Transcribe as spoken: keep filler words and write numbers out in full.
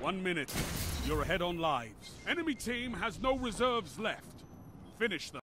One minute. You're ahead on lives. Enemy team has no reserves left. Finish them.